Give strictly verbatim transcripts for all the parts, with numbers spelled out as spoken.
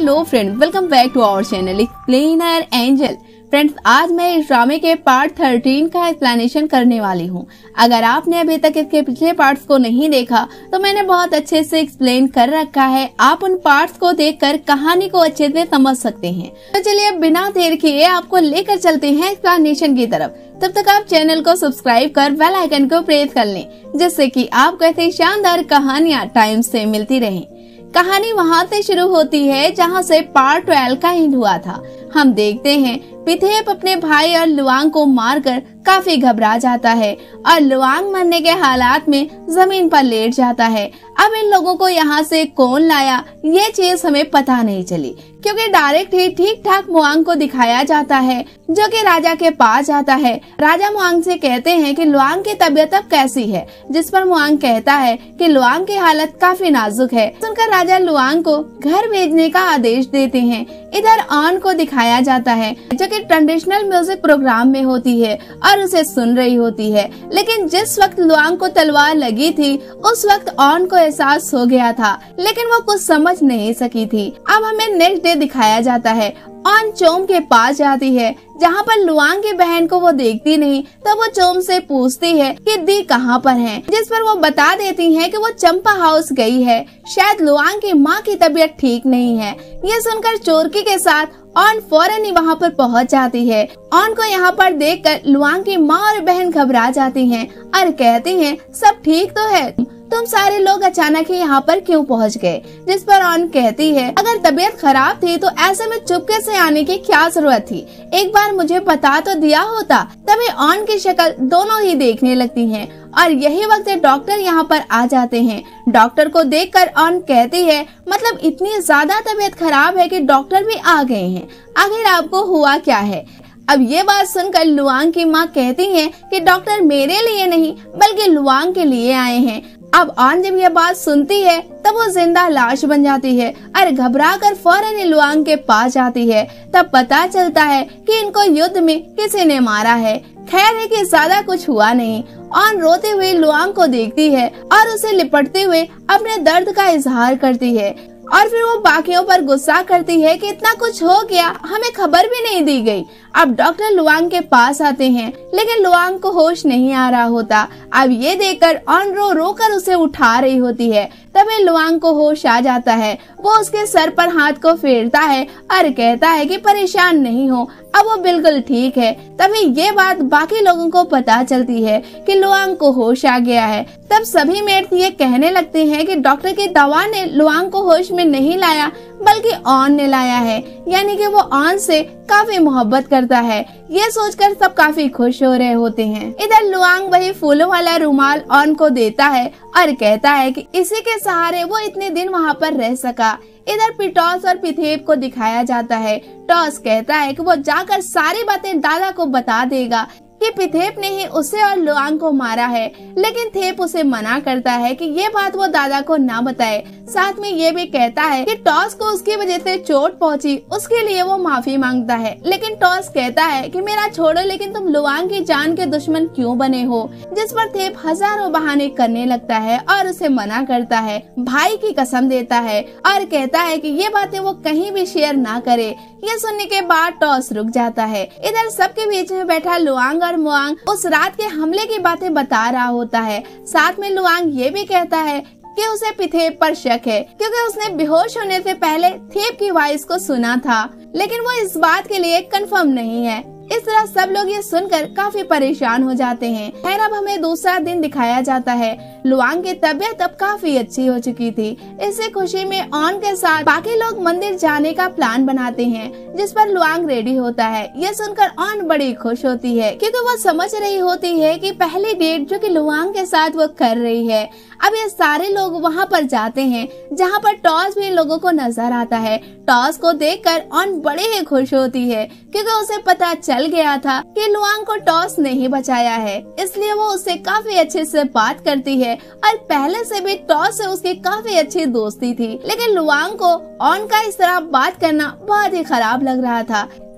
Hello friends, welcome back to our channel explainer angel. Friends, आज मैं इस ड्रामे के पार्ट थर्टीन का एक्सप्लेनेशन करने वाली हूँ। अगर आपने अभी तक इसके पिछले पार्ट्स को नहीं देखा तो मैंने बहुत अच्छे से एक्सप्लेन कर रखा है। आप उन पार्ट्स को देखकर कहानी को अच्छे से समझ सकते हैं। तो चलिए अब बिना देर किए आपको लेकर चलते हैं एक्सप्लेनेशन की तरफ। तब तक आप चैनल को सब्सक्राइब कर बेल आइकन को प्रेस कर लें, जिससे कि आपको ऐसी शानदार कहानियाँ टाइम से मिलती रहें। कहानी वहाँ से शुरू होती है जहाँ से पार्ट ट्वेल्व का एंड हुआ था। हम देखते हैं पिथेप अपने भाई और लुआंग को मारकर काफी घबरा जाता है और लुआंग मरने के हालात में जमीन पर लेट जाता है। अब इन लोगों को यहाँ से कौन लाया ये चीज हमें पता नहीं चली, क्योंकि डायरेक्ट ही ठीक ठाक मुआंग को दिखाया जाता है, जो कि राजा के पास जाता है। राजा मुआंग से कहते हैं कि लुआंग की तबीयत अब कैसी है, जिस पर मुआंग कहता है कि लुआंग की हालत काफी नाजुक है। सुनकर राजा लुआंग को घर भेजने का आदेश देते हैं। इधर ऑन को दिखाया जाता है, जो कि ट्रेडिशनल म्यूजिक प्रोग्राम में होती है और उसे सुन रही होती है। लेकिन जिस वक्त लुआंग को तलवार लगी थी उस वक्त ऑन को एहसास हो गया था, लेकिन वो कुछ समझ नहीं सकी थी। अब हमें नेक्स्ट डे दिखाया जाता है। ऑन चोम के पास जाती है, जहाँ पर लुआंग की बहन को वो देखती नहीं, तब वो चोम से पूछती है कि दी कहाँ पर है, जिस पर वो बता देती है कि वो चंपा हाउस गई है। शायद लुआंग की माँ की तबीयत ठीक नहीं है। ये सुनकर चोरकी के साथ ऑन फौरन ही वहाँ पर पहुँच जाती है। ऑन को यहाँ पर देखकर लुआंग की माँ और बहन घबरा जाती हैं और कहती हैं सब ठीक तो है, तुम सारे लोग अचानक ही यहाँ पर क्यों पहुँच गए। जिस पर ऑन कहती है अगर तबीयत खराब थी तो ऐसे में चुपके से आने की क्या जरूरत थी, एक बार मुझे बता तो दिया होता। तभी ऑन की शक्ल दोनों ही देखने लगती हैं और यही वक्त डॉक्टर यहाँ पर आ जाते हैं। डॉक्टर को देखकर ऑन कहती है मतलब इतनी ज्यादा तबीयत खराब है कि डॉक्टर भी आ गए हैं, आखिर आपको हुआ क्या है। अब ये बात सुनकर लुआंग की माँ कहती है कि डॉक्टर मेरे लिए नहीं बल्कि लुआंग के लिए आए हैं। अब ऑन जब ये बात सुनती है तब वो जिंदा लाश बन जाती है और घबरा कर फौरन ही लुआंग के पास जाती है। तब पता चलता है कि इनको युद्ध में किसी ने मारा है। खैर है कि ज्यादा कुछ हुआ नहीं। ऑन रोते हुए लुआंग को देखती है और उसे लिपटते हुए अपने दर्द का इजहार करती है और फिर वो बाकियों पर गुस्सा करती है कि इतना कुछ हो गया, हमें खबर भी नहीं दी गई। अब डॉक्टर लुआंग के पास आते हैं, लेकिन लुआंग को होश नहीं आ रहा होता। अब ये देखकर ऑन रो रो कर उसे उठा रही होती है। तभी लुआंग को होश आ जाता है। वो उसके सर पर हाथ को फेरता है और कहता है कि परेशान नहीं हो, अब वो बिल्कुल ठीक है। तभी ये बात बाकी लोगों को पता चलती है कि लुआंग को होश आ गया है। तब सभी मेट ये कहने लगते हैं कि डॉक्टर की दवा ने लुआंग को होश में नहीं लाया बल्कि ऑन ने लाया है, यानी कि वो ऑन से काफी मोहब्बत करता है। ये सोचकर सब काफी खुश हो रहे होते हैं। इधर लुआंग वही फूलों वाला रुमाल ऑन को देता है और कहता है कि इसी के सहारे वो इतने दिन वहाँ पर रह सका। इधर पिटॉस और पिथेप को दिखाया जाता है। टॉस कहता है कि वो जाकर सारी बातें दादा को बता देगा कि पिथेप ने ही उसे और लुआंग को मारा है, लेकिन थेप उसे मना करता है कि ये बात वो दादा को ना बताए। साथ में ये भी कहता है कि टॉस को उसकी वजह से चोट पहुंची, उसके लिए वो माफी मांगता है। लेकिन टॉस कहता है कि मेरा छोड़ो, लेकिन तुम लुआंग की जान के दुश्मन क्यों बने हो। जिस पर थेप हजारों बहाने करने लगता है और उसे मना करता है, भाई की कसम देता है और कहता है कि ये बातें वो कहीं भी शेयर ना करे। ये सुनने के बाद टॉस रुक जाता है। इधर सबके बीच में बैठा लुआंग और मुआंग उस रात के हमले की बातें बता रहा होता है। साथ में लुआंग ये भी कहता है कि उसे पिथेप पर शक है, क्योंकि उसने बेहोश होने से पहले थेप की वॉइस को सुना था, लेकिन वो इस बात के लिए कंफर्म नहीं है। इस तरह सब लोग ये सुनकर काफी परेशान हो जाते हैं। खैर अब हमें दूसरा दिन दिखाया जाता है। लुआंग की तबीयत अब काफी अच्छी हो चुकी थी। इसी खुशी में ऑन के साथ बाकी लोग मंदिर जाने का प्लान बनाते हैं, जिस पर लुआंग रेडी होता है। ये सुनकर ऑन बड़ी खुश होती है, क्योंकि वो समझ रही होती है कि पहली डेट जो कि लुआंग के साथ वो कर रही है। अब ये सारे लोग वहाँ पर जाते हैं, जहाँ पर टॉस भी लोगों को नजर आता है। टॉस को देखकर ऑन बड़े ही खुश होती है, क्योंकि उसे पता चल गया था कि लुआंग को टॉस ने ही बचाया है, इसलिए वो उससे काफी अच्छे से बात करती है और पहले से भी टॉस से उसकी काफी अच्छी दोस्ती थी। लेकिन लुआंग को ऑन का इस तरह बात करना बहुत ही खराब लग रहा था।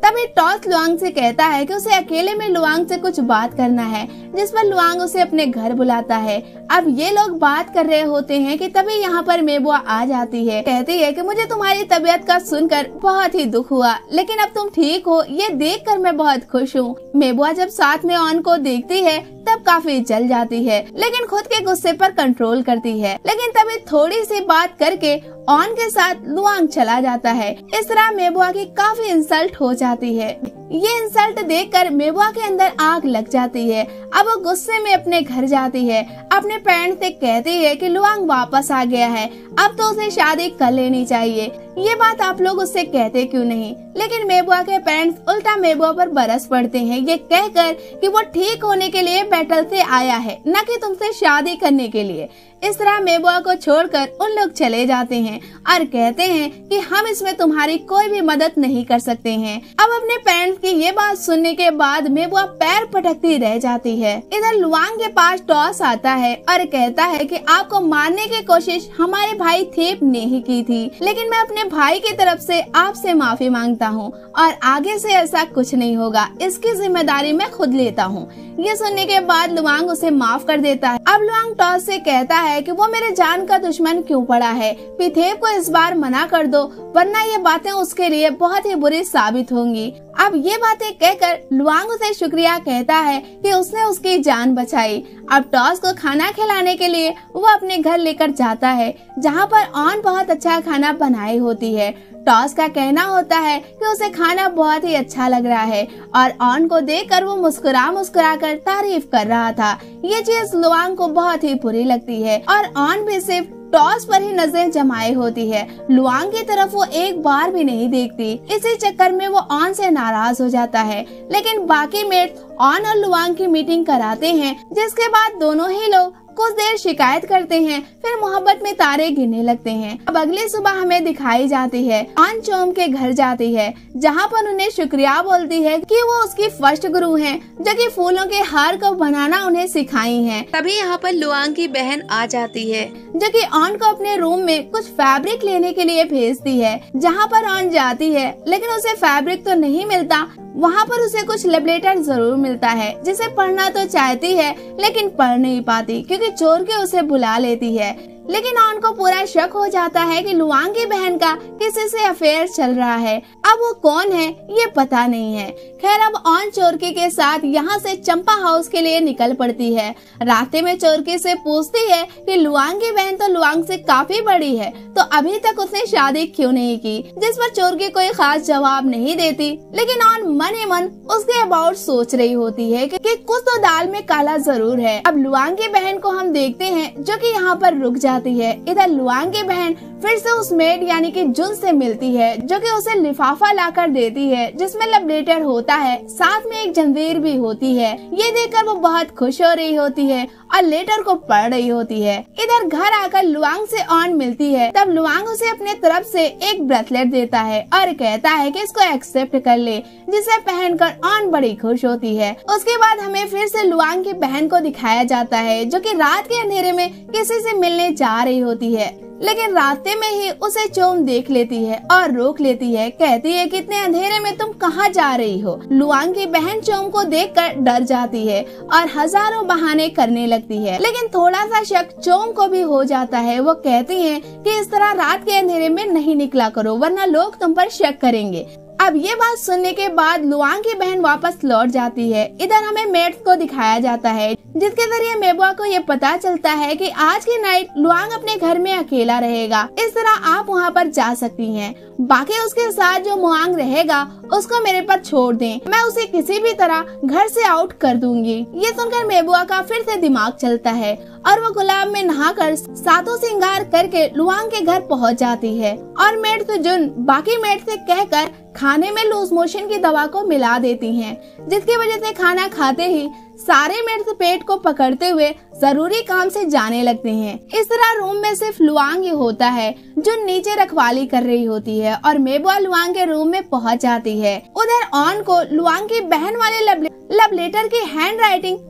तभी टॉस लुआंग से कहता है कि उसे अकेले में लुआंग से कुछ बात करना है, जिस पर लुआंग उसे अपने घर बुलाता है। अब ये लोग बात कर रहे होते हैं कि तभी यहाँ पर मेबुआ आ जाती है। कहती है कि मुझे तुम्हारी तबीयत का सुनकर बहुत ही दुख हुआ, लेकिन अब तुम ठीक हो ये देखकर मैं बहुत खुश हूँ। मेबुआ जब साथ में ऑन को देखती है तब काफी जल जाती है, लेकिन खुद के गुस्से पर कंट्रोल करती है। लेकिन तभी थोड़ी सी बात करके ऑन के साथ लुआंग चला जाता है। इस तरह मेबुआ की काफी इंसल्ट हो जाती है। ये इंसल्ट देखकर मेबुआ के अंदर आग लग जाती है। अब वो गुस्से में अपने घर जाती है, अपने पेरेंट्स से कहती है कि लुआंग वापस आ गया है, अब तो उसे शादी कर लेनी चाहिए। ये बात आप लोग उससे कहते क्यों नहीं? लेकिन मेबुआ के पेरेंट्स उल्टा मेबुआ पर बरस पड़ते हैं, ये कहकर कि वो ठीक होने के लिए बैटल से आया है, न कि तुमसे शादी करने के लिए। इस तरह मेबुआ को छोड़कर उन लोग चले जाते हैं और कहते हैं कि हम इसमें तुम्हारी कोई भी मदद नहीं कर सकते हैं। अब अपने पेरेंट्स की ये बात सुनने के बाद मेबुआ पैर पटकती रह जाती है। इधर लुआंग के पास टॉस आता है और कहता है कि आपको मारने की कोशिश हमारे भाई थेप ने ही की थी, लेकिन मैं अपने भाई की तरफ से आपसे माफी मांगता हूँ और आगे से ऐसा कुछ नहीं होगा, इसकी जिम्मेदारी मैं खुद लेता हूँ। ये सुनने के बाद लुआंग उसे माफ कर देता है। अब लुआंग टॉस से कहता है कि वो मेरे जान का दुश्मन क्यों पड़ा है, पिथेप को इस बार मना कर दो, वरना ये बातें उसके लिए बहुत ही बुरी साबित होंगी। अब ये बातें कहकर लुआंग उसे शुक्रिया कहता है कि उसने उसकी जान बचाई। अब टॉस को खाना खिलाने के लिए वो अपने घर लेकर जाता है, जहाँ पर ऑन बहुत अच्छा खाना बनाई होती है। टॉस का कहना होता है कि उसे खाना बहुत ही अच्छा लग रहा है और ऑन को देखकर वो मुस्कुरा मुस्कुरा कर तारीफ कर रहा था। ये चीज लुआंग को बहुत ही बुरी लगती है और ऑन भी सिर्फ टॉस पर ही नजरें जमाए होती है, लुआंग की तरफ वो एक बार भी नहीं देखती। इसी चक्कर में वो ऑन से नाराज हो जाता है। लेकिन बाकी मेट ऑन और लुआंग की मीटिंग कराते हैं, जिसके बाद दोनों ही लोग कुछ देर शिकायत करते हैं, फिर मोहब्बत में तारे गिनने लगते हैं। अब अगली सुबह हमें दिखाई जाती है ऑन चोम के घर जाती है, जहाँ पर उन्हें शुक्रिया बोलती है कि वो उसकी फर्स्ट गुरु हैं, जो कि फूलों के हार को बनाना उन्हें सिखाई हैं। तभी यहाँ पर लुआंग की बहन आ जाती है, जो कि ऑन को अपने रूम में कुछ फैब्रिक लेने के लिए भेजती है। जहाँ पर ऑन जाती है, लेकिन उसे फैब्रिक तो नहीं मिलता, वहाँ पर उसे कुछ लव लेटर जरूर मिलता है, जिसे पढ़ना तो चाहती है लेकिन पढ़ नहीं पाती, क्योंकि चोर के उसे बुला लेती है। लेकिन ऑन को पूरा शक हो जाता है कि लुआंग की बहन का किसी से अफेयर चल रहा है। अब वो कौन है ये पता नहीं है। खैर, अब ऑन चोरकी के साथ यहाँ से चंपा हाउस के लिए निकल पड़ती है। रास्ते में चोरकी से पूछती है कि लुआंग की बहन तो लुआंग से काफी बड़ी है, तो अभी तक उसने शादी क्यों नहीं की, जिस पर चोरकी कोई खास जवाब नहीं देती। लेकिन ऑन मन ही मन उसके अबाउट सोच रही होती है कि, कि कुछ तो दाल में काला जरूर है। अब लुआंग की बहन को हम देखते हैं, जो कि यहाँ पर रुक जाती है। इधर लुआंग की बहन फिर से उस मेड यानी कि जुन से मिलती है, जो कि उसे लिफाफा लाकर देती है, जिसमें लव लेटर होता है, साथ में एक जंजीर भी होती है। ये देखकर वो बहुत खुश हो रही होती है और लेटर को पढ़ रही होती है। इधर घर आकर लुआंग से ऑन मिलती है, तब लुआंग उसे अपने तरफ से एक ब्रेसलेट देता है और कहता है कि इसको एक्सेप्ट कर ले, जिसे पहनकर ऑन बड़ी खुश होती है। उसके बाद हमें फिर से लुआंग की बहन को दिखाया जाता है, जो कि रात के अंधेरे में किसी से मिलने जा रही होती है, लेकिन रास्ते में ही उसे चोम देख लेती है और रोक लेती है। कहती है कि इतने अंधेरे में तुम कहाँ जा रही हो। लुआंग की बहन चोम को देखकर डर जाती है और हजारों बहाने करने लगती है, लेकिन थोड़ा सा शक चोम को भी हो जाता है। वो कहती है कि इस तरह रात के अंधेरे में नहीं निकला करो, वरना लोग तुम पर शक करेंगे। अब ये बात सुनने के बाद लुआंग की बहन वापस लौट जाती है। इधर हमें मेट्स को दिखाया जाता है, जिसके जरिए मेबुआ को ये पता चलता है कि आज की नाइट लुआंग अपने घर में अकेला रहेगा, इस तरह आप वहाँ पर जा सकती हैं। बाकी उसके साथ जो मुआंग रहेगा उसको मेरे पर छोड़ दें, मैं उसे किसी भी तरह घर से आउट कर दूंगी। ये सुनकर मेबुआ का फिर से दिमाग चलता है और वो गुलाब में नहाकर सातों श्रृंगार करके लुआंग के घर पहुंच जाती है और मेड जुन बाकी मेड से कहकर खाने में लूज मोशन की दवा को मिला देती हैं, जिसकी वजह से खाना खाते ही सारे मेड्स पेट को पकड़ते हुए जरूरी काम से जाने लगते हैं। इस तरह रूम में सिर्फ लुआंग ही होता है, जो नीचे रखवाली कर रही होती है और मेबुआ लुआंग के रूम में पहुंच जाती है। उधर ऑन को लुआंग की बहन वाले लव, लव लेटर की हैंड राइटिंग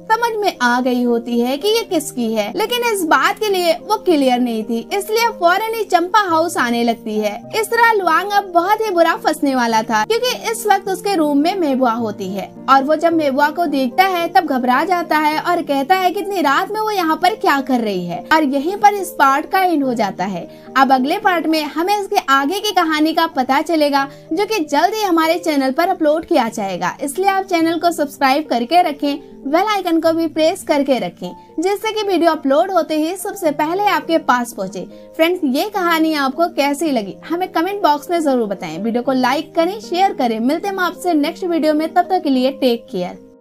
समझ में आ गई होती है कि ये किसकी है, लेकिन इस बात के लिए वो क्लियर नहीं थी, इसलिए फौरन ही चंपा हाउस आने लगती है। इस तरह लुआंग अब बहुत ही बुरा फंसने वाला था, क्योंकि इस वक्त उसके रूम में मेबुआ होती है और वो जब मेबुआ को देखता है तब घबरा जाता है और कहता है कि इतनी रात में वो यहाँ पर क्या कर रही है। और यहीं पर इस पार्ट का एंड हो जाता है। अब अगले पार्ट में हमें इसके आगे की कहानी का पता चलेगा, जो कि जल्द ही हमारे चैनल पर अपलोड किया जाएगा। इसलिए आप चैनल को सब्सक्राइब करके रखें, बेल आइकन को भी प्रेस करके रखें, जिससे कि वीडियो अपलोड होते ही सबसे पहले आपके पास पहुंचे। फ्रेंड्स, ये कहानी आपको कैसी लगी हमें कमेंट बॉक्स में जरूर बताएं। वीडियो को लाइक करें, शेयर करें। मिलते हैं आपसे नेक्स्ट वीडियो में, तब तक के लिए टेक केयर।